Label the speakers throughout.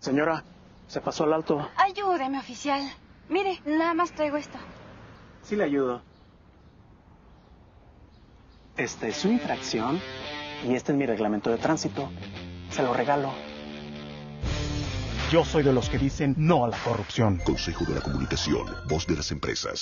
Speaker 1: Señora, se pasó al alto.
Speaker 2: Ayúdeme, oficial. Mire, nada más traigo esto.
Speaker 1: Sí le ayudo. Esta es su infracción y este es mi reglamento de tránsito. Se lo regalo. Yo soy de los que dicen no a la corrupción.
Speaker 3: Consejo de la Comunicación, voz de las empresas.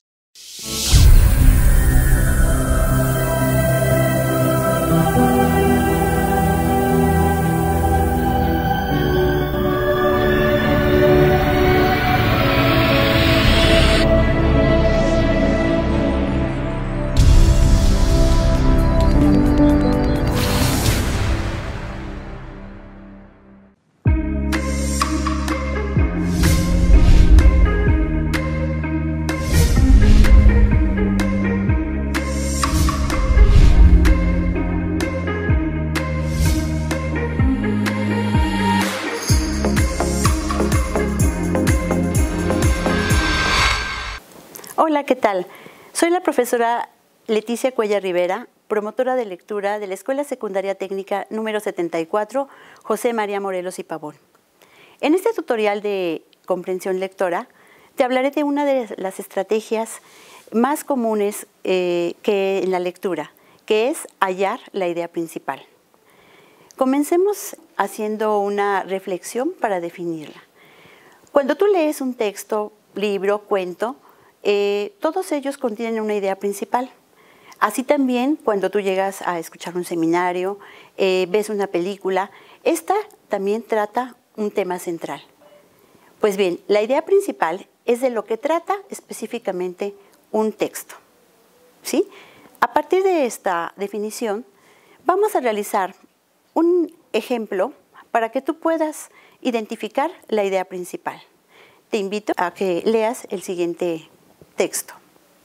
Speaker 4: Hola, ¿qué tal? Soy la profesora Leticia Cuellar Rivera, promotora de lectura de la Escuela Secundaria Técnica número 74, José María Morelos y Pavón. En este tutorial de comprensión lectora, te hablaré de una de las estrategias más comunes que en la lectura, que es hallar la idea principal. Comencemos haciendo una reflexión para definirla. Cuando tú lees un texto, libro, cuento, todos ellos contienen una idea principal. Así también cuando tú llegas a escuchar un seminario, ves una película, esta también trata un tema central. Pues bien, la idea principal es de lo que trata específicamente un texto, ¿sí? A partir de esta definición, vamos a realizar un ejemplo para que tú puedas identificar la idea principal. Te invito a que leas el siguiente texto.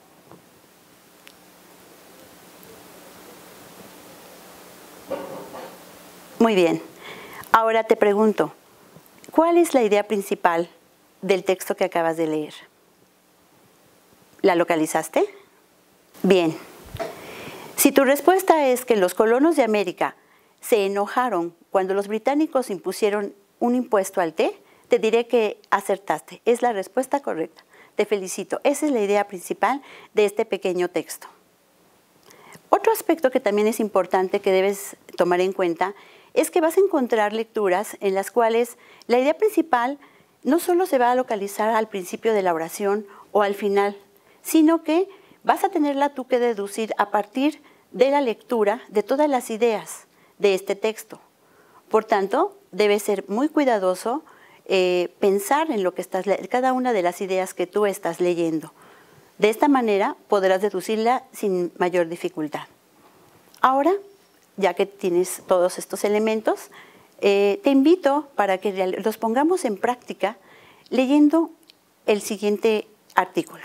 Speaker 4: Muy bien. Ahora te pregunto, ¿cuál es la idea principal del texto que acabas de leer? ¿La localizaste? Bien. Si tu respuesta es que los colonos de América se enojaron cuando los británicos impusieron un impuesto al té, te diré que acertaste. Es la respuesta correcta. Te felicito. Esa es la idea principal de este pequeño texto. Otro aspecto que también es importante que debes tomar en cuenta es que vas a encontrar lecturas en las cuales la idea principal no solo se va a localizar al principio de la oración o al final, sino que vas a tenerla tú que deducir a partir de la lectura de todas las ideas de este texto. Por tanto, debes ser muy cuidadoso pensar en lo que cada una de las ideas que tú estás leyendo. De esta manera podrás deducirla sin mayor dificultad. Ahora, ya que tienes todos estos elementos, te invito para que los pongamos en práctica leyendo el siguiente artículo.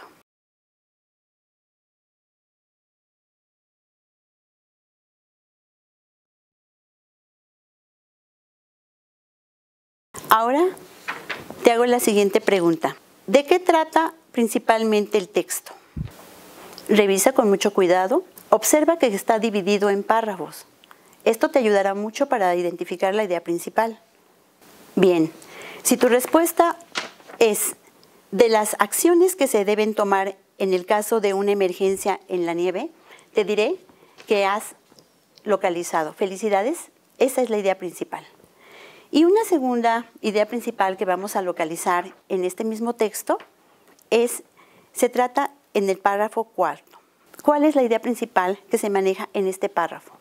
Speaker 4: Ahora te hago la siguiente pregunta. ¿De qué trata principalmente el texto? Revisa con mucho cuidado. Observa que está dividido en párrafos. Esto te ayudará mucho para identificar la idea principal. Bien, si tu respuesta es de las acciones que se deben tomar en el caso de una emergencia en la nieve, te diré que has localizado. Felicidades, esa es la idea principal. Y una segunda idea principal que vamos a localizar en este mismo texto se trata en el párrafo cuarto. ¿Cuál es la idea principal que se maneja en este párrafo?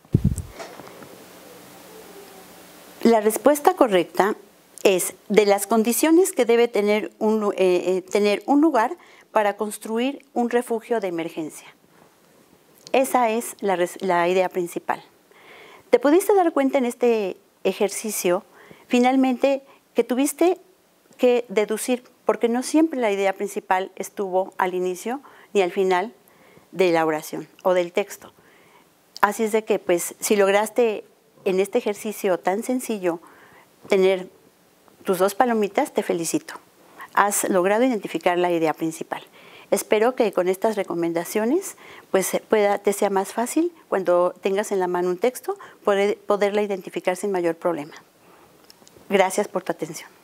Speaker 4: La respuesta correcta es de las condiciones que debe tener un lugar para construir un refugio de emergencia. Esa es la idea principal. ¿Te pudiste dar cuenta en este ejercicio, finalmente, que tuviste que deducir, porque no siempre la idea principal estuvo al inicio ni al final de la oración o del texto? Así es de que, pues, si lograste en este ejercicio tan sencillo tener tus dos palomitas, te felicito. Has logrado identificar la idea principal. Espero que con estas recomendaciones pues te sea más fácil cuando tengas en la mano un texto poderla identificar sin mayor problema. Gracias por tu atención.